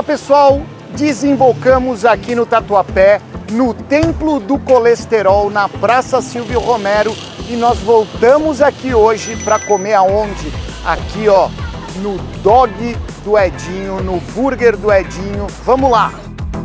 Fala pessoal, desembocamos aqui no Tatuapé, no Templo do Colesterol, na Praça Silvio Romero, e nós voltamos aqui hoje para comer aonde? Aqui ó, no Dog do Edinho, no Burger do Edinho. Vamos lá!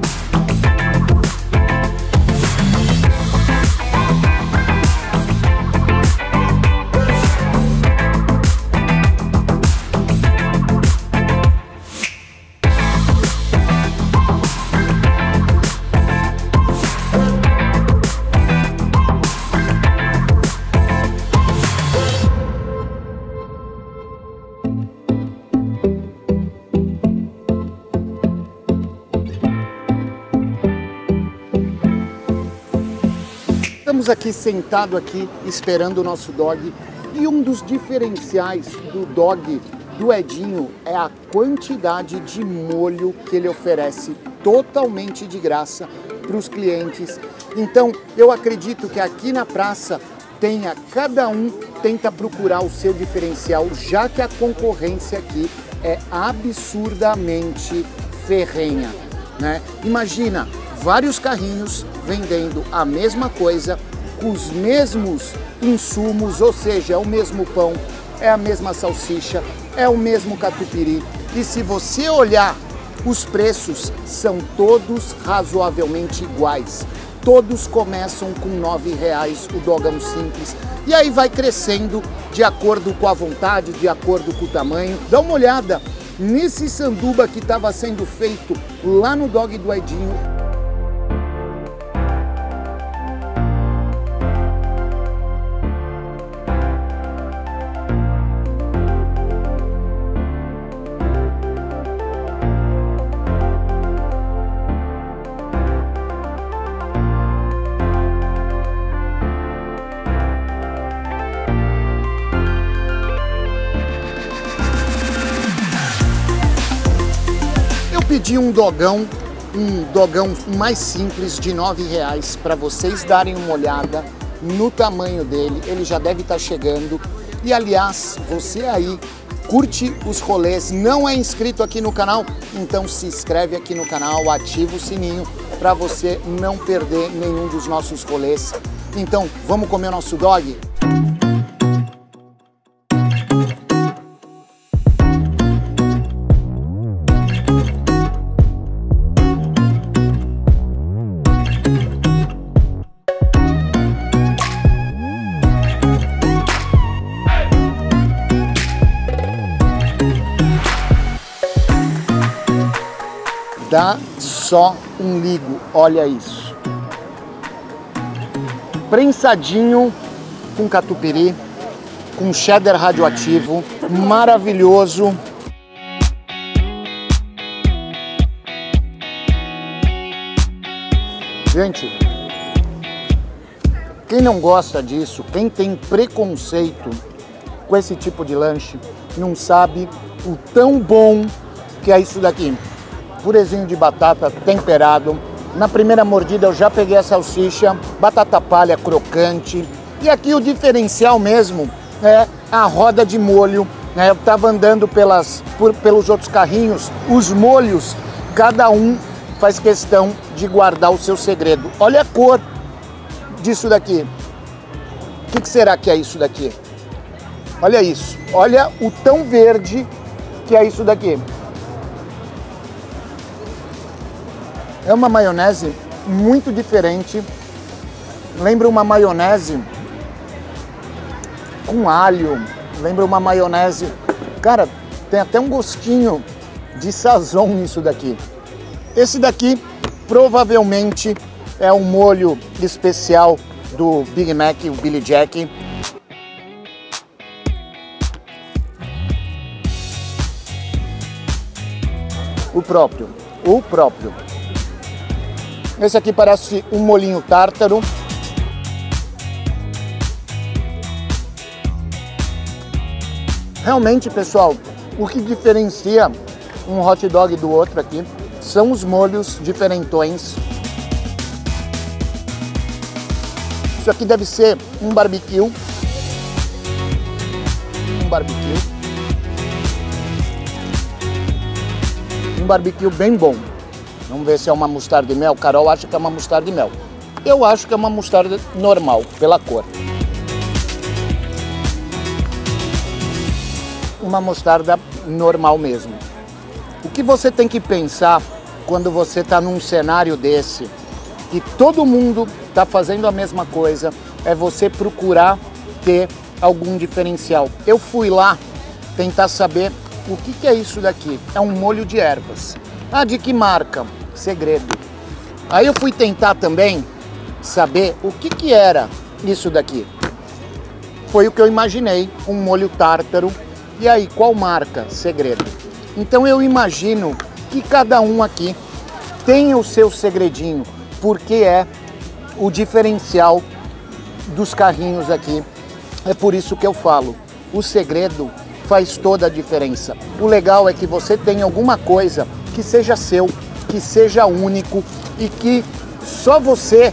Estamos aqui sentado aqui esperando o nosso dog, e um dos diferenciais do dog do Edinho é a quantidade de molho que ele oferece totalmente de graça para os clientes. Então eu acredito que aqui na praça cada um tenta procurar o seu diferencial, já que a concorrência aqui é absurdamente ferrenha, né? Imagina vários carrinhos vendendo a mesma coisa, com os mesmos insumos, ou seja, é o mesmo pão, é a mesma salsicha, é o mesmo catupiry. E se você olhar, os preços são todos razoavelmente iguais. Todos começam com R$9 o dogão simples. E aí vai crescendo de acordo com a vontade, de acordo com o tamanho. Dá uma olhada nesse sanduba que estava sendo feito lá no Dog do Edinho. Pedi um dogão mais simples de R$9 para vocês darem uma olhada no tamanho dele. Ele já deve estar chegando. E aliás, você aí curte os rolês, não é inscrito aqui no canal? Então se inscreve aqui no canal, ativa o sininho para você não perder nenhum dos nossos rolês. Então vamos comer o nosso dog? Dá só um ligo, olha isso. Prensadinho com catupiry, com cheddar radioativo, maravilhoso. Gente, quem não gosta disso, quem tem preconceito com esse tipo de lanche, não sabe o tão bom que é isso daqui. Purezinho de batata temperado. Na primeira mordida eu já peguei a salsicha, batata palha crocante. E aqui o diferencial mesmo é a roda de molho, né? Eu estava andando pelos outros carrinhos, os molhos, cada um faz questão de guardar o seu segredo. Olha a cor disso daqui. O que será que é isso daqui? Olha isso, olha o tão verde que é isso daqui. É uma maionese muito diferente, lembra uma maionese com alho, lembra uma maionese... Cara, tem até um gostinho de sazon nisso daqui. Esse daqui provavelmente é um molho especial do Big Mac, o Billy Jack. O próprio. Esse aqui parece um molhinho tártaro. Realmente, pessoal, o que diferencia um hot dog do outro aqui são os molhos diferentões. Isso aqui deve ser um barbecue. barbecue bem bom. Vamos ver se é uma mostarda de mel. Carol acha que é uma mostarda de mel. Eu acho que é uma mostarda normal, pela cor. Uma mostarda normal mesmo. O que você tem que pensar quando você está num cenário desse, que todo mundo está fazendo a mesma coisa, é você procurar ter algum diferencial. Eu fui lá tentar saber o que é isso daqui. É um molho de ervas. Ah, de que marca? Segredo. Aí eu fui tentar também saber o que era isso daqui. Foi o que eu imaginei, um molho tártaro. E aí, qual marca? Segredo. Então eu imagino que cada um aqui tem o seu segredinho, porque é o diferencial dos carrinhos aqui. É por isso que eu falo, o segredo faz toda a diferença. O legal é que você tem alguma coisa que seja seu, que seja único e que só você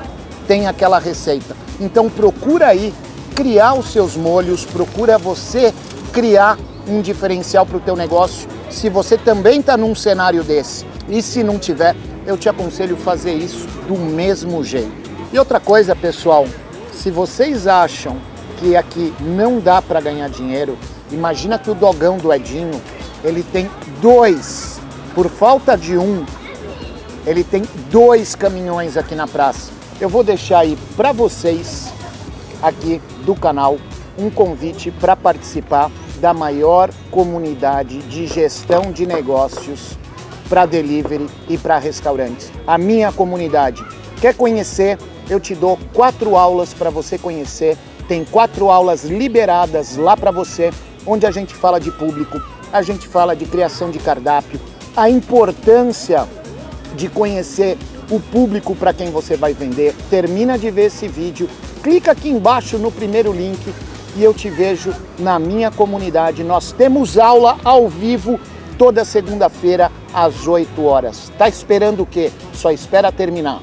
tem aquela receita. Então procura aí criar os seus molhos, procura você criar um diferencial para o teu negócio. Se você também está num cenário desse e se não tiver, eu te aconselho fazer isso do mesmo jeito. E outra coisa, pessoal, se vocês acham que aqui não dá para ganhar dinheiro, imagina que o dogão do Edinho, ele tem dois, por falta de um, ele tem 2 caminhões aqui na praça. Eu vou deixar aí para vocês, aqui do canal, um convite para participar da maior comunidade de gestão de negócios para delivery e para restaurante. A minha comunidade. Quer conhecer? Eu te dou 4 aulas para você conhecer. Tem 4 aulas liberadas lá para você, onde a gente fala de público, a gente fala de criação de cardápio, a importância de conhecer o público para quem você vai vender. Termina de ver esse vídeo, clica aqui embaixo no primeiro link e eu te vejo na minha comunidade. Nós temos aula ao vivo toda segunda-feira às 8 horas. Tá esperando o quê? Só espera terminar.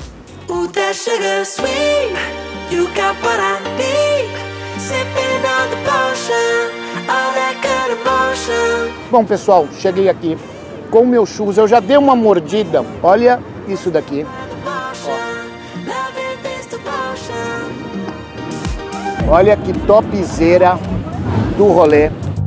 Bom, pessoal, cheguei aqui com meus churros. Eu já dei uma mordida. Olha isso daqui. Olha que topzera do rolê.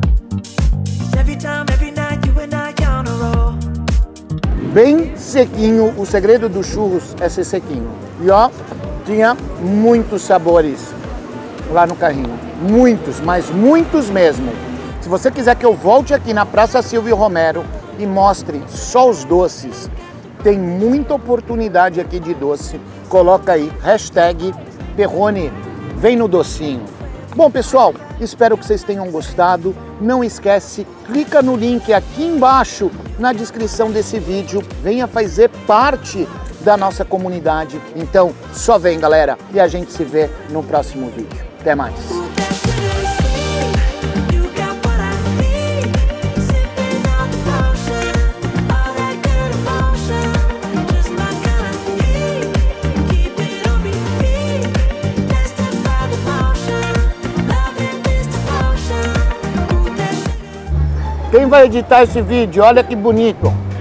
Bem sequinho, o segredo dos churros é ser sequinho. E ó, tinha muitos sabores lá no carrinho. Muitos, mas muitos mesmo. Se você quiser que eu volte aqui na Praça Silvio Romero e mostre só os doces, tem muita oportunidade aqui de doce. Coloca aí, #Perrone, vem no docinho. Bom, pessoal, espero que vocês tenham gostado. Não esquece, clica no link aqui embaixo na descrição desse vídeo. Venha fazer parte da nossa comunidade. Então, só vem, galera, e a gente se vê no próximo vídeo. Até mais. Quem vai editar esse vídeo? Olha que bonito.